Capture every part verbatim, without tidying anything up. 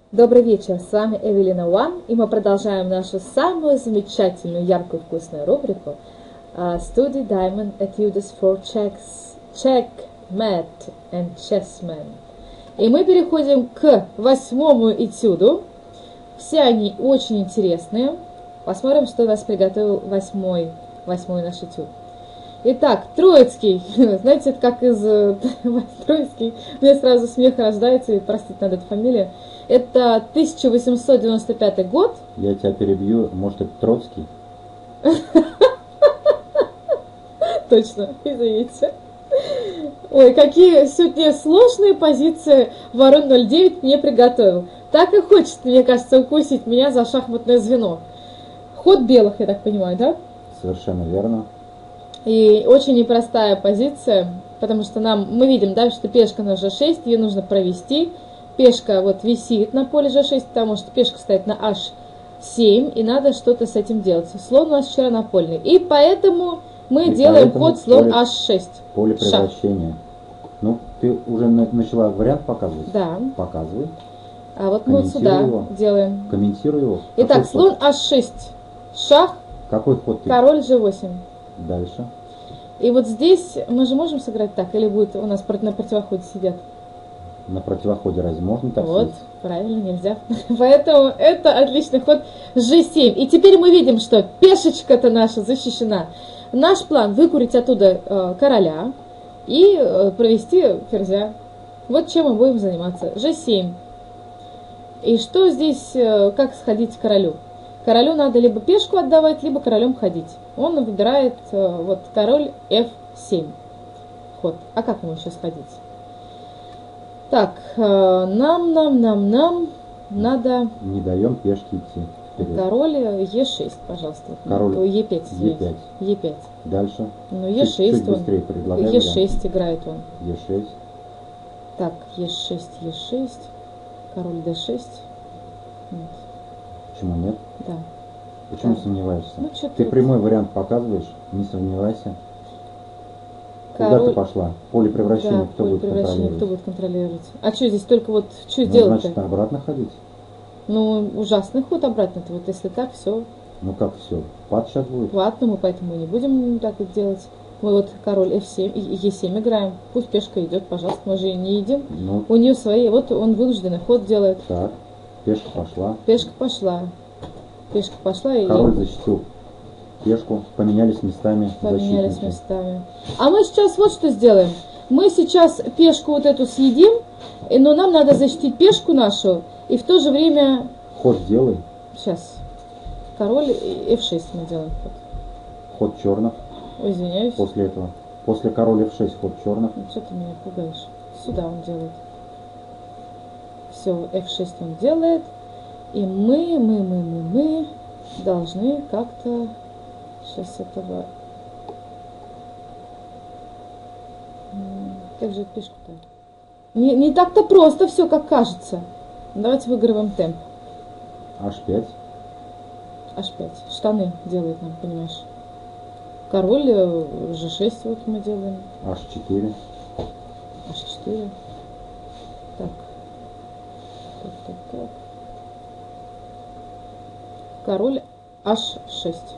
Добрый вечер, с вами Эвелина Уан, и мы продолжаем нашу самую замечательную, яркую, вкусную рубрику uh, Study Diamond Etudes for Checks, Checkmate and Chessmen. И мы переходим к восьмому этюду. Все они очень интересные. Посмотрим, что нас приготовил восьмой, восьмой наш этюд. Итак, Троицкий, знаете, это как из Троицкий, мне сразу смех рождается, и простить надо эту фамилию. Это тысяча восемьсот девяносто пятый год. Я тебя перебью, может, это Троцкий? Точно, извините. Ой, какие сегодня сложные позиции Ворон ноль девять мне приготовил. Так и хочет, мне кажется, укусить меня за шахматное звено. Ход белых, я так понимаю, да? Совершенно верно. И очень непростая позиция, потому что нам, мы видим, да, что пешка на жэ шесть, ее нужно провести. Пешка вот висит на поле жэ шесть, потому что пешка стоит на аш семь, и надо что-то с этим делать. Слон у нас вчера напольный. И поэтому мы и делаем поэтому ход слон поле, аш шесть. Поле превращения. Ну, ты уже на, начала вариант показывать? Да. Показывай. А вот мы вот сюда его. делаем. Комментируй его. Итак, Какой слон ход? аш шесть. Шах. Какой ход ты? Король жэ восемь. Дальше. И вот здесь мы же можем сыграть так, или будет у нас на противоходе сидят? На противоходе разве можно так Вот, сидеть? правильно, нельзя. Поэтому это отличный ход жэ семь. И теперь мы видим, что пешечка-то наша защищена. Наш план выкурить оттуда э, короля и э, провести ферзя. Вот чем мы будем заниматься. жэ семь. И что здесь, э, как сходить к королю? Королю надо либо пешку отдавать, либо королем ходить. Он выбирает э, вот король эф семь ход. А как ему еще сходить? Так, нам, нам, нам, нам надо... Не даем пешке идти вперед. Король е шесть, пожалуйста. Король е пять. е пять. е пять. Дальше. Ну, е шесть чуть, чуть он. быстрее предлагай е шесть вариант. играет он. е шесть. Так, е шесть, е шесть. Король дэ шесть. Нет. Почему нет? Да. Почему Да. сомневаешься? Ну, ты вот... прямой вариант показываешь, не сомневайся. Король... Куда ты пошла? Поле превращения, да, кто поле будет превращения, контролировать? кто будет контролировать? А что здесь только вот, что Ну, делать-то? значит, обратно ходить. Ну, ужасный ход обратно-то, вот если так, все. Ну как все? Пад сейчас будет? Ладно, мы поэтому не будем так вот делать. Мы вот король эф семь, е семь играем. Пусть пешка идет, пожалуйста, мы же не едим. Ну, у нее свои, вот он вынужденный ход делает. Так, пешка пошла. Пешка пошла. Пешка пошла и... Король защитил пешку, поменялись местами. Поменялись защитники. местами. А мы сейчас вот что сделаем. Мы сейчас пешку вот эту съедим, но нам надо защитить пешку нашу, и в то же время... Ход делай. Сейчас. Король эф шесть мы делаем ход. Ход черных. Ой, извиняюсь. После этого. После короля эф шесть ход черных. Ну, что ты меня пугаешь? Сюда он делает. Все, эф шесть он делает. И мы, мы, мы, мы, мы должны как-то сейчас этого... Как же эту пешку-то? Не, не так-то просто все, как кажется. Давайте выигрываем темп. аш пять. аш пять. Штаны делает нам, понимаешь. Король жэ шесть вот мы делаем. аш четыре. аш четыре. Так. Так, так, так. Король аш шесть.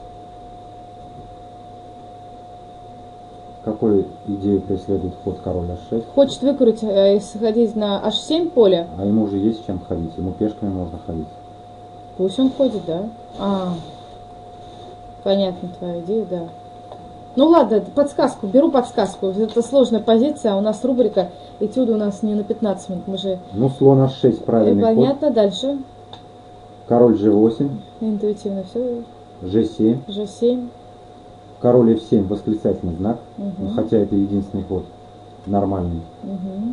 Какую идею преследует ход король аш шесть? Хочет выкурить, э, сходить на аш семь поле. А ему уже есть чем ходить, ему пешками можно ходить. Пусть он ходит, да? А, понятно твоя идея, да. Ну ладно, подсказку, беру подсказку. Это сложная позиция, а у нас рубрика этюды у нас не на пятнадцать минут. Мы же... Ну, слон аш шесть правильный ход. Понятно, дальше. Король жэ восемь. Интуитивно все. жэ семь. жэ семь. Король эф семь, восклицательный знак. Угу. Ну, хотя это единственный ход нормальный. Угу.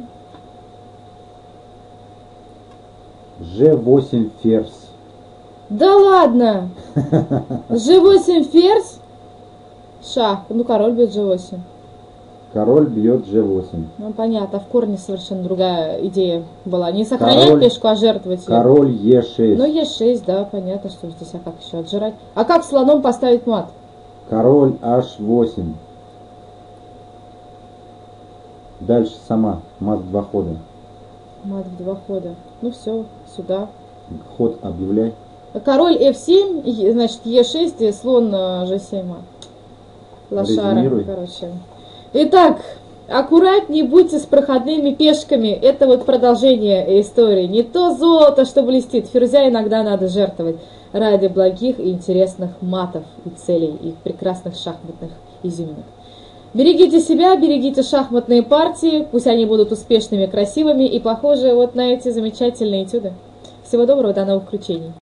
жэ восемь ферзь. Да ладно! жэ восемь ферзь? Шах. Ну, король бьет жэ восемь. Король бьет жэ восемь. Ну, понятно, в корне совершенно другая идея была. Не сохранять король, пешку, а жертвовать ее. Король е шесть. Ну, е шесть, да, понятно, что здесь, а как еще отжирать? А как слоном поставить мат? Король аш восемь. Дальше сама, мат в два хода. Мат в два хода. Ну все, сюда. Ход объявляй. Король эф семь, е- значит, е шесть, и слон э, же семь. Лошара, Резюмируй. короче. Итак, аккуратнее будьте с проходными пешками. Это вот продолжение истории. Не то золото, что блестит. Ферзя иногда надо жертвовать ради благих и интересных матов и целей, и прекрасных шахматных изюминок. Берегите себя, берегите шахматные партии. Пусть они будут успешными, красивыми и похожи вот на эти замечательные этюды. Всего доброго, до новых включений.